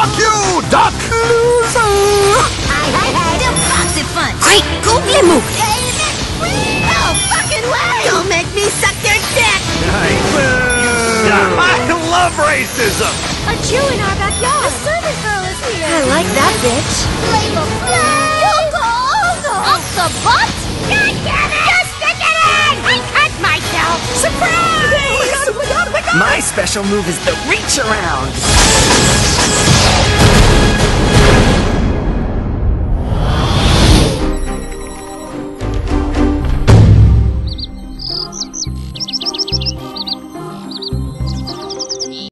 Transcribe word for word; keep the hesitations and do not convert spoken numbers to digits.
Fuck you, duck! Loser! Hey, hey, hey, them Foxxy fun. Great googly moogly. No fucking way! Don't make me suck your dick! I love racism! A Jew in our backyard. A servant girl is here. I like that bitch. Flavor Flav! Off the butt? God damn it! Just stick it in! I cut myself! Surprise! My special move is the reach around.